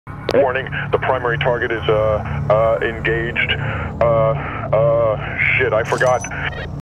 Warning, the primary target is engaged. Shit, I forgot.